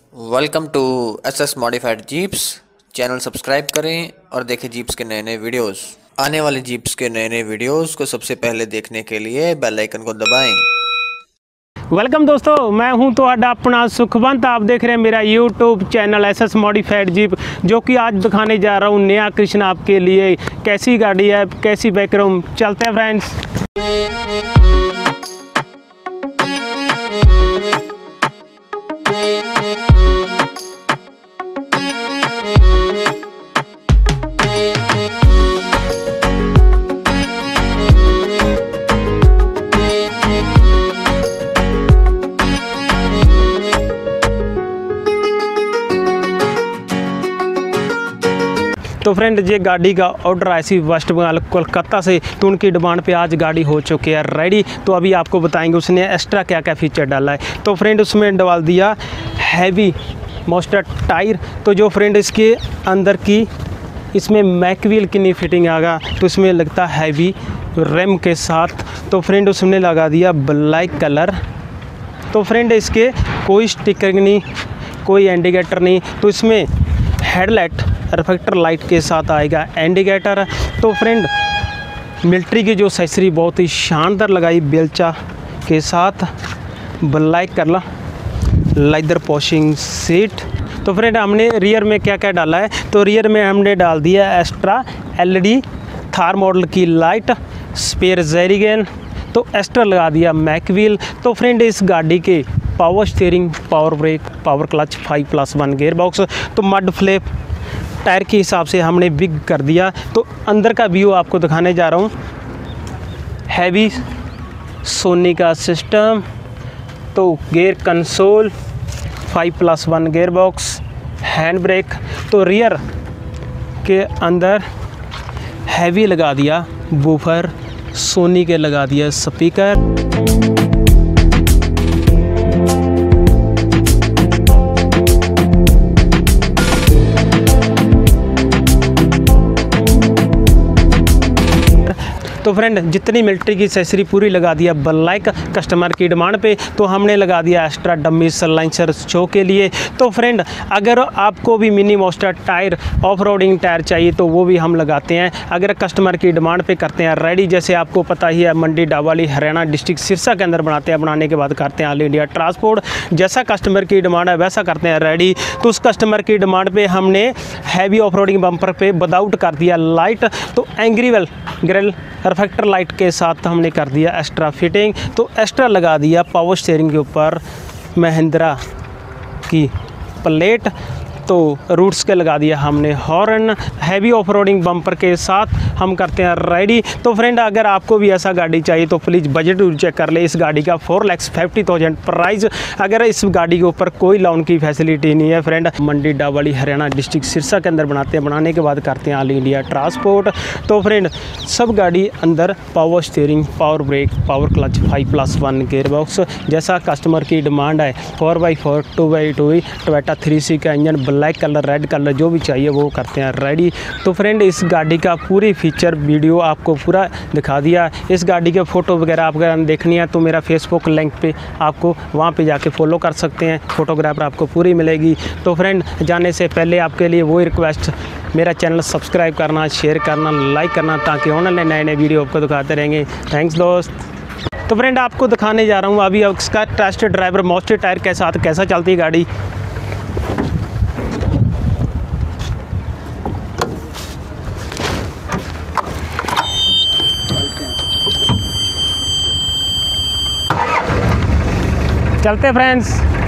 Welcome to SS modified jeeps. Channel subscribe करें और देखें जीप्स के नए नए वीडियोस। आने वाले जीप्स के नए नए वीडियोस को सबसे पहले देखने के लिए बेल आइकन को दबाएं। वेलकम दोस्तों, मैं हूं तो अपना सुखवंत। आप देख रहे हैं मेरा YouTube channel SS modified jeep, जो कि आज दिखाने जा रहा हूं नया कृष्ण आपके लिए। कैसी गाड़ी है, कैसी बैकग्राउंड, चलते हैं फ्रेंड्स। तो फ्रेंड, ये गाड़ी का ऑर्डर आई सी वेस्ट बंगाल कोलकाता से, तो उनकी डिमांड पे आज गाड़ी हो चुकी है रेडी। तो अभी आपको बताएंगे उसने एक्स्ट्रा क्या क्या फीचर डाला है। तो फ्रेंड, उसमें डाल दिया हैवी मोस्टर टायर। तो जो फ्रेंड इसके अंदर की इसमें मैकव्हील की नहीं फिटिंग आगा, तो इसमें लगता हैवी रैम के साथ। तो फ्रेंड, उसने लगा दिया ब्लैक कलर। तो फ्रेंड, इसके कोई स्टिकर नहीं, कोई इंडिकेटर नहीं। तो इसमें हेडलाइट रिफ्लेक्टर लाइट के साथ आएगा इंडिकेटर। तो फ्रेंड, मिलिट्री की जो एक्सेसरी बहुत ही शानदार लगाई बेलचा के साथ, ब्लैक कलर लेदर पॉशिंग सीट। तो फ्रेंड, हमने रियर में क्या क्या डाला है, तो रियर में हमने डाल दिया एक्स्ट्रा एलईडी थार मॉडल की लाइट, स्पेयर जेरिगन। तो एक्स्ट्रा लगा दिया मैकव्हील। तो फ्रेंड, इस गाड़ी के power steering, power brake, power clutch, 5+1 gear box. तो मड फ्लैप टायर के हिसाब से हमने बिग कर दिया। तो अंदर का व्यू आपको दिखाने जा रहा हूँ। हैवी सोनी का सिस्टम, तो gear console, 5+1 gear box, hand brake. तो रियर के अंदर हैवी लगा दिया वूफर, सोनी के लगा दिया स्पीकर। तो फ्रेंड, जितनी मिलिट्री की एक्सेसरी पूरी लगा दिया ब्लैक कस्टमर की डिमांड पे। तो हमने लगा दिया एक्स्ट्रा डमी साइलेंसर शो के लिए। तो फ्रेंड, अगर आपको भी mini monster tyre, off roading tyre चाहिए तो वो भी हम लगाते हैं, अगर कस्टमर की डिमांड पे करते हैं रेडी। जैसे आपको पता ही है, मंडी डावाली हरियाणा डिस्ट्रिक्ट सिरसा के अंदर बनाते हैं, बनाने के बाद करते हैं ऑल इंडिया ट्रांसपोर्ट। जैसा कस्टमर की डिमांड है वैसा करते हैं रेडी। तो उस कस्टमर की डिमांड पर हमने हैवी ऑफ रोडिंग बम्पर पे विदाउट कर दिया लाइट। तो एंग्रीवेल ग्रिल रिफ्लेक्टर लाइट के साथ हमने कर दिया एक्स्ट्रा फिटिंग। तो एक्स्ट्रा लगा दिया पावर स्टीयरिंग के ऊपर महिंद्रा की प्लेट। तो रूट्स के लगा दिया हमने horn. Heavy off roading bumper के साथ हम करते हैं रेडी। तो फ्रेंड, अगर आपको भी ऐसा गाड़ी चाहिए तो प्लीज़ बजट चेक कर ले। इस गाड़ी का 4,50,000 प्राइस। अगर इस गाड़ी के ऊपर कोई लोन की फैसिलिटी नहीं है फ्रेंड, मंडी डावाली हरियाणा डिस्ट्रिक्ट सिरसा के अंदर बनाते हैं, बनाने के बाद करते हैं ऑल इंडिया ट्रांसपोर्ट। तो फ्रेंड, सब गाड़ी अंदर power steering, power brake, power clutch, 5+1 gear box. जैसा कस्टमर की डिमांड है, 4x4 2x2 टोयोटा 3C का engine, black colour, red colour, जो भी चाहिए वो करते हैं रेडी। तो फ्रेंड, इस गाड़ी का पूरी फीचर वीडियो आपको पूरा दिखा दिया। इस गाड़ी के फ़ोटो वगैरह आप अगर देखनी है तो मेरा फेसबुक लिंक पे आपको वहाँ पे जाके फॉलो कर सकते हैं, फ़ोटोग्राफर आपको पूरी मिलेगी। तो फ्रेंड, जाने से पहले आपके लिए वही रिक्वेस्ट, मेरा चैनल सब्सक्राइब करना, शेयर करना, लाइक करना, ताकि ऑनलाइन नए नए वीडियो आपको दिखाते रहेंगे। थैंक्स दोस्त। तो फ्रेंड, आपको दिखाने जा रहा हूँ अभी इसका टेस्ट ड्राइवर मोस्टर टायर के साथ कैसा चलती है गाड़ी। चलते फ्रेंड्स।